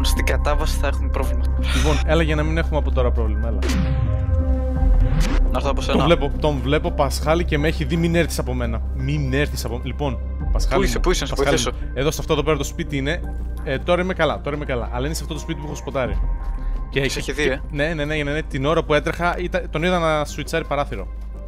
Λοιπόν, στην κατάβαση θα έχουμε πρόβλημα. Λοιπόν, έλα για να μην έχουμε από τώρα πρόβλημα, έλα. Να έρθω από σένα. Τον βλέπω Πασχάλη και με έχει δει, μην έρθεις από μένα. Μην έρθεις από μένα. Λοιπόν, Πασχάλη. Πού είσαι, να σε βοηθήσω. Εδώ σε αυτό εδώ πέρα το σπίτι είναι. Τώρα είμαι καλά, Αλλά είναι σε αυτό το σπίτι που έχω σποτάρει. Και έχει δει, Ναι. Την ώρα που έτρεχα, τον είδα να σουιτσάρει παράθυρο.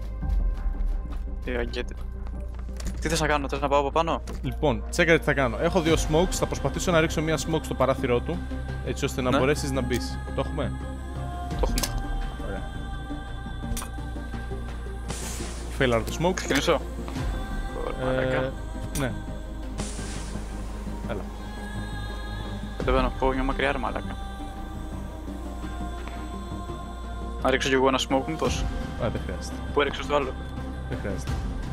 Τι θες να κάνω, θες να πάω από πάνω? Λοιπόν, τσέκαρε τι θα κάνω. Έχω 2 smokes, θα προσπαθήσω να ρίξω μία smoke στο παράθυρό του. Έτσι ώστε να μπορέσεις να μπεις. Το έχουμε? Το έχουμε. Ωραία. Failure το smoke. Ξεκινήσω. Ναι. Έλα. Κατεβαίνω, πω μια μακριά ρε μαλάκα. Να ρίξω κι εγώ ένα smoke μήπως? Δεν χρειάζεται. Πού έριξες το άλλο? Δεν χρειάζεται.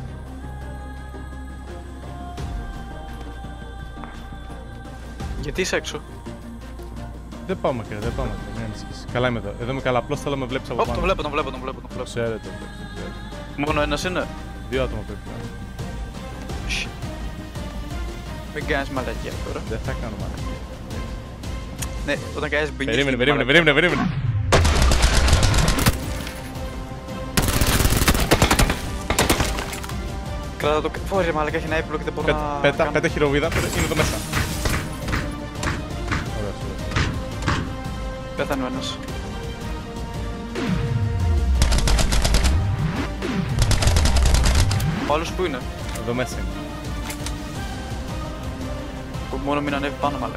Γιατί είσαι έξω? Δεν πάω μακριά, μην ανησυχείς. Καλά είμαι εδώ. Εδώ είμαι καλά, απλώς θέλω να με βλέπεις από πάνω. Τον βλέπω. Ξέρετε. Μόνο ένας είναι? 2 άτομα πρέπει να είναι. Μην κάνεις μαλακία τώρα. Δεν θα κάνω μαλακία. Ναι, όταν κάνεις μπινιές. Περίμενε. Κράτα το... Ωρε μαλακά, έχει ένα έπιπλο και δεν μπορώ να... Πέτα χειροβίδα, είναι εδώ μέσα. Πέθανε ο ένας. Ο άλλος που είναι? Εδώ μέσα είναι. Μόνο μην ανέβει πάνω μαλάκα.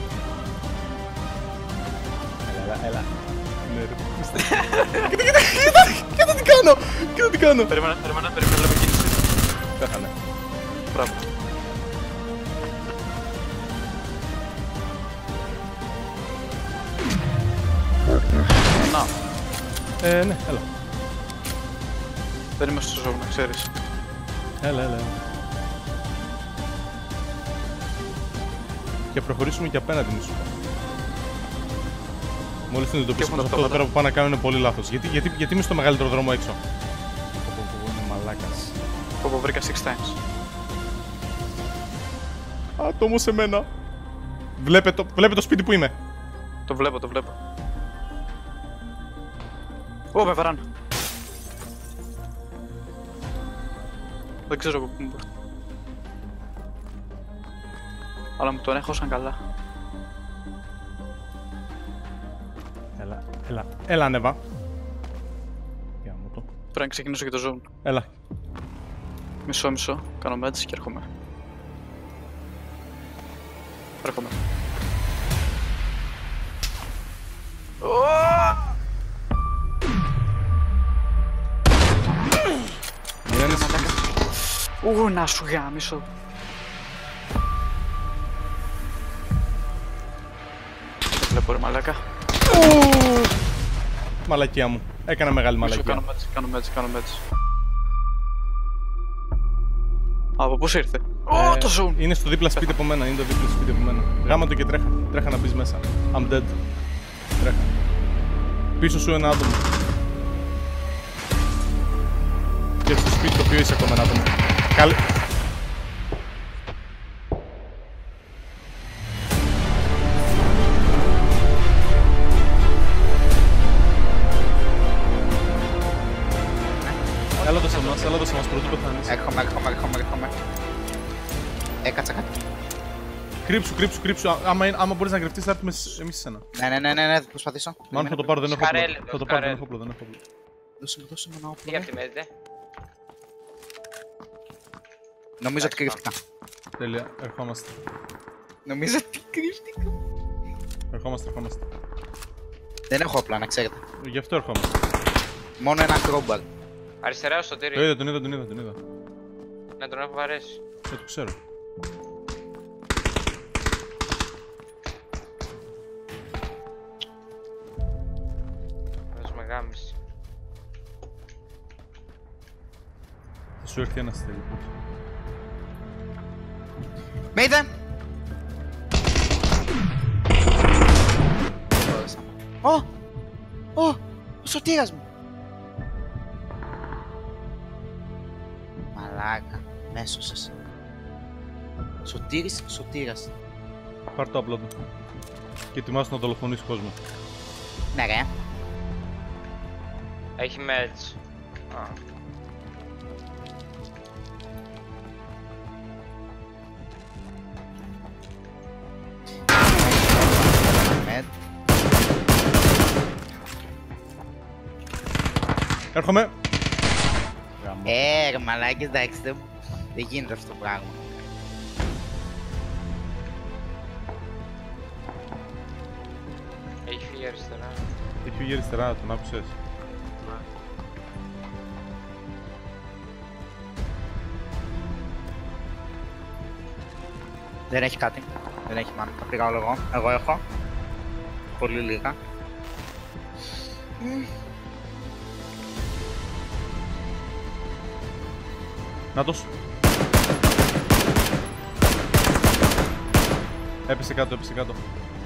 Έλα. Κοίτα τι κάνω. Περίμενα, λέμε κίνηση. Πέθανε. Μπράβο. Να. Ναι, έλα. Δεν είμαστε στο ζώο, να ξέρεις. Έλα. Και προχωρήσουμε και απέναντι, μη σου πω. Μόλις την εντοπίσουμε, αυτό εδώ πέρα που πάω να κάνω είναι πολύ λάθος. Γιατί είμαι στο μεγαλύτερο δρόμο έξω? Είναι μαλάκας. Πω βρήκα 6 times. Άτομο σε μένα. Βλέπε το σπίτι που είμαι. Το βλέπω. Ω, με βαράνε. Δεν ξέρω πού μου πέφτει. Αλλά μου τον έχω σαν καλά. Έλα ανέβα. Πρέπει να ξεκινήσω και το zone. Έλα. Μισό. Κάνω match και έρχομαι. Να σου γάμισω. Δεν βλέπω ρε μαλάκα. Μαλακία μου. Έκανα μεγάλη μαλακία. Κάνω match. Από πώς ήρθε? Το zone! Είναι στο δίπλα σπίτι από μένα. Γάμα το και τρέχα να μπεις μέσα. I'm dead. Τρέχα. Πίσω σου ένα άτομο. Και στο σπίτι το οποίο είσαι ακόμα ένα άτομο. Καλή. Έλα το σε μας πρωτού πεθάνεις. Έρχομαι. Έκατσα κάτι. Κρύψου. Άμα μπορείς να κρυφτείς θα έρθουμε εμείς σε σένα. Ναι, θα προσπαθήσω. Μάλλον θα το πάρω, δεν έχω όπλο. Δεν έχω όπλο. Δώσε μου ένα όπλο. Τι απτιμέζετε? Νομίζω ότι κρύφτηκα. Τέλεια, ερχόμαστε. Νομίζω ότι κρύφτηκα. Ερχόμαστε. Δεν έχω όπλα, να ξέρετε. Γι' αυτό ερχόμαστε. Μόνο ένα crowbar. Αριστερά ο Σωτήρη. Το είδα, τον είδα. Να τον έχω βαρέσει. Το ξέρω. Θα σου με γάμισε. Θα σου έρθει ένας τελικός. Με είδε! Ο Σωτήρας μου! Μαλάκα, με έσωσες. Σωτήρας. Πάρ' το απλό του. Και ετοιμάσου να δολοφονήσει κόσμο. Ναι, ρε. Έχει meds. Α. Med. Έρχομαι! Ρε μαλάκες, εντάξει, δεν γίνεται αυτό το πράγμα. Έχει φύγει αριστερά. Έχει φύγει αριστερά, τον άκουσες. Δεν έχει κάτι. Δεν έχει μάνα. Θα πήγα όλο εγώ. Εγώ έχω. Πολύ λίγα. Νάτος. Έπεσε κάτω, έπεσε κάτω.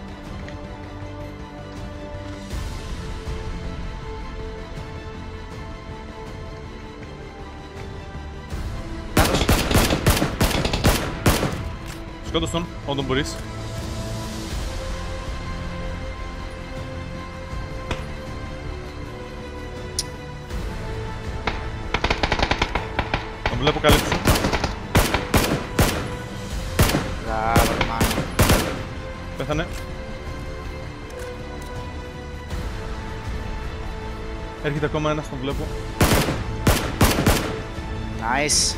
Σκότω τον, όταν μπορείς. Τον βλέπω καλύψου. Μπράβο, ρε μάνα. Πέθανε. Έρχεται ακόμα ένας, τον βλέπω. Nice.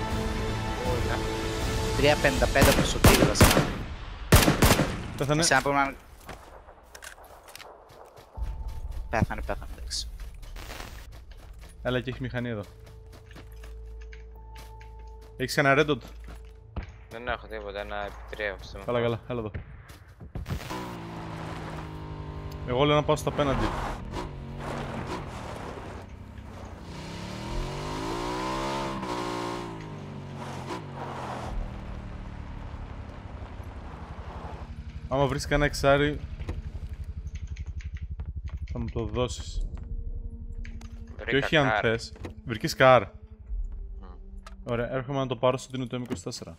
3.55 προς Σωτήρη βασικά. Πέθανε. Εσένα πρέπει να... Πέθανε, εντάξει. Έλα και έχει μηχανή εδώ. Έχεις κανένα red dot? Δεν έχω τίποτα, ένα επιτρέω. Καλά, καλά, έλα εδώ. Εγώ λέω να πάω στα απέναντι. Άμα βρεις κανένα εξάρι, θα μου το δώσεις. Και όχι αν θες. Βρήκες καρ. Ωραία, έρχομαι να το πάρω στο τίνο το M24.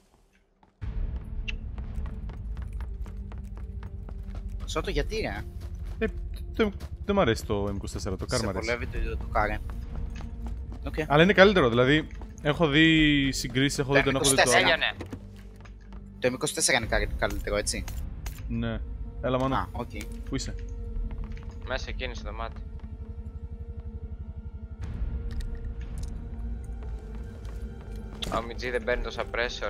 Σώτο, γιατί ρε? Δεν μ' αρέσει το M24, το καρ μ' Σε αρέσει. βολεύει το καρ. Οκ. Αλλά είναι καλύτερο, δηλαδή έχω δει συγκρίσεις, έχω δει τον έχω δει το άλλο. Έλειωνε. Το M24 είναι καλύτερο, έτσι. Ναι. Έλα μάνα, Α, οκ. πού είσαι? Μέσα εκείνη στο δωμάτι. Ο Μιτζή δεν παίρνει το suppressor.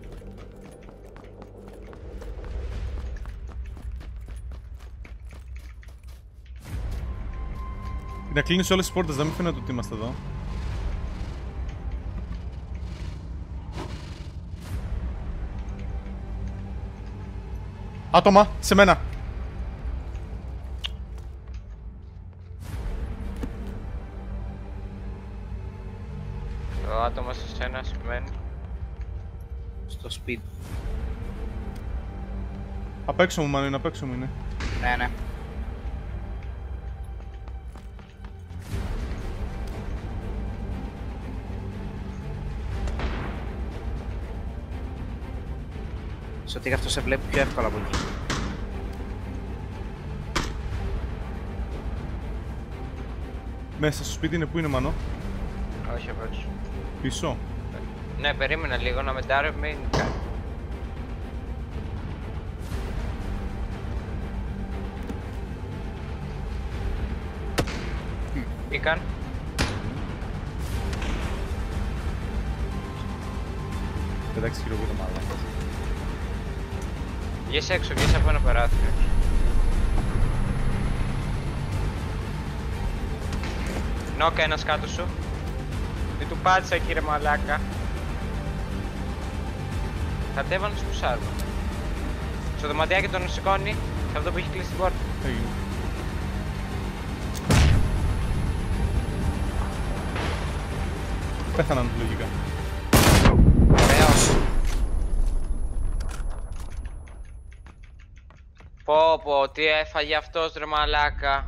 Να κλείνεις όλες τις πόρτες, δεν μην φαίνεται ότι είμαστε εδώ. Άτομα, σε μένα! Το άτομο σε σένα σημαίνει. Στο speed. Απ' έξω μου μάλλον είναι, απ' έξω μου είναι. Ναι, ναι. Σωτήρη, αυτό σε βλέπει πιο εύκολα από εκεί. Μέσα στο σπίτι είναι, πού είναι Μανώ? Όχι απ' έξω. Πίσω. Ναι, περίμενα λίγο να μετάρω, μην κάνει. Μπήκαν. Εντάξει χειροβούτο μάλλον. Βγες έξω, βγες από ένα παράθυρο. Νόκα ένας κάτω σου. Δεν του πάτησα κύριε μαλάκα. Κατέβανε τους πουσάρμα. Στο δωματιάκι τον σηκώνει, σε αυτό που έχει κλείσει την πόρτα. Έγινε. Πέθαναν λογικά. Ωραίος. Πω, τι έφαγε αυτός ρε μαλάκα.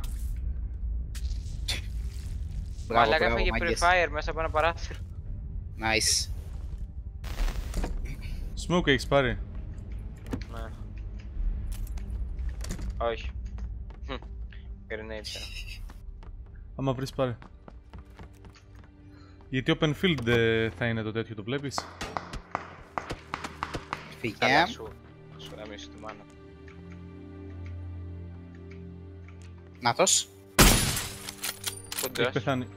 Μαλάκα έφαγε pre-fire μέσα από ένα παράθυρο. Nice. Smoke έχεις πάρει? Ναι. Όχι. Grenade. Άμα βρεις πάρε. Γιατί open field θα είναι το τέτοιο, το βλέπεις. Φύγε. Καλά σου γαμίσω τη μάνα. Νάτος. Έχει Κοντός. πεθάνει.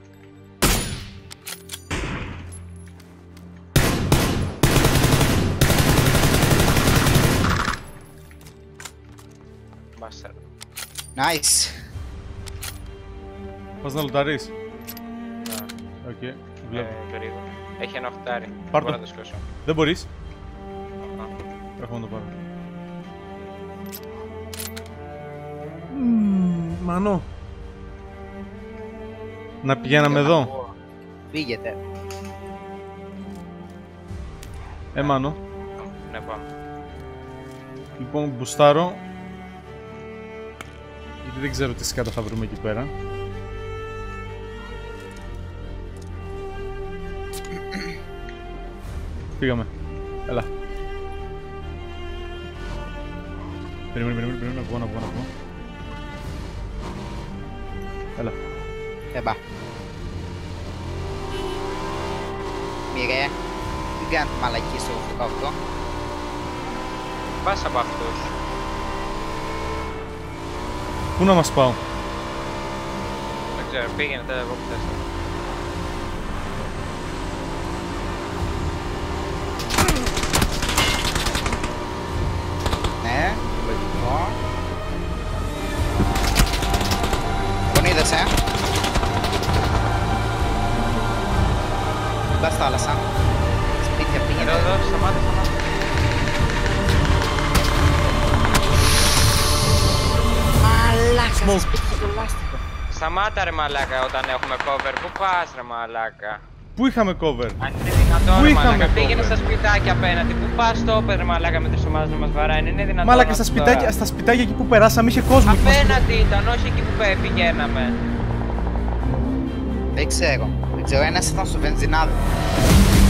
Μπάσταρ. Nice. Πας να λουταρείς. Ναι. Οκ, βλέπω. Γρήγορα. Έχει ένα οχτάρι. Πάρ' Μπορώ το. να το σκόσω. Δεν μπορείς. Α, Έχω να το πάρω. Μανώ. Να πηγαίναμε εδώ. Φύγετε. Μάνο. Ναι, πάμε. Λοιπόν, μπουστάρω. Γιατί δεν ξέρω τι σκάτα θα βρούμε εκεί πέρα. Πήγαμε. Έλα. Περίμενε, να βγω. Έλα. Έμπα. Μοιρέ. Μην κάνετε μαλακή στο 18. Πας από αυτούς. Πού να μας πάω. Δεν ξέρω, πήγαινε τώρα εγώ που θες. Ναι, λογικό. Τον είδες, Μπας θάλασσα. Σπίτια πήγαινε. Εδώ, σταμάτα. Μαλάκα, στο σπίτι το λάστιχο. Σταμάτα ρε μαλάκα όταν έχουμε cover. Πού πας ρε μαλάκα. Πού είχαμε cover. Αν είναι δυνατόν Πού ρε είχαμε μαλάκα. cover? Πήγαινε στα σπιτάκια απέναντι. Πού πας το όπερ ρε μαλάκα με τις ομάδες να μας βαράει. Είναι δυνατόν. Μάλακα αυτό στα σπιτάκια εκεί που περάσαμε είχε κόσμο. Απέναντι ήταν, όχι εκεί που πηγαίναμε. Δεν ξέρω, ένας ήταν στο βενζινάδι.